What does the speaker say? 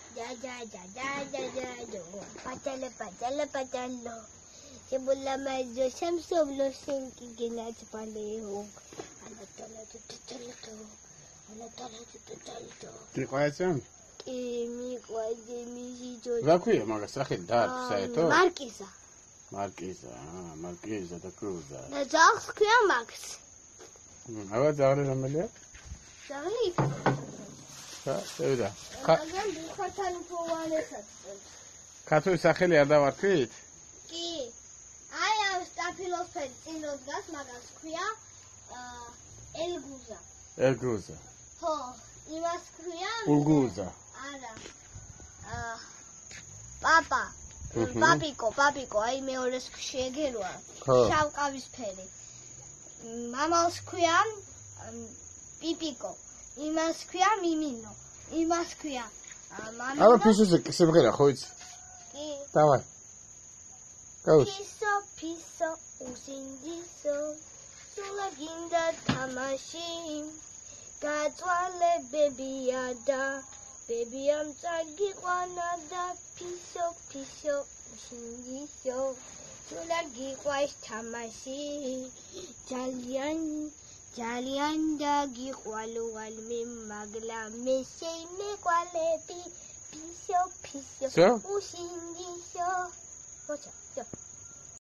Patalo. Simula medyo samsublo singki ginat paleho. Ti qoyasam? Mi quasi mi si Va qui, ma strache dar, sai to. Marquisa. Marchesa da Cruza. Da sagst du ja Max. Aber sagen wir mal. Sag nicht. Ja, da. Dann buchatan powanesat. Katu სახელი არ დავარქვით? კი. აი ამ სტაფილოს ფეციnos gas magas ქვია ელგუზა. ელგუზა. ხო, იმას ქვია ულგუზა. არა. პაპა. Papiko, აი მეორეს შეგერვა. შავყავისფერი. მამალს ქვია პიპიკო. იმას ქვია მიმინო. იმას ქვია მამინო. აბა ფისოზე სიმღერა ხო იცი? კი. დავაი. გაუც. Piso, usindiso. Sula ginda tamashi. Gadzwale bebiada. Baby, I'm talking da piso, usindiso. Sula giquais tamashi. Jalianda giqualu almi magla mese me quale piso, So? usindiso. What's up?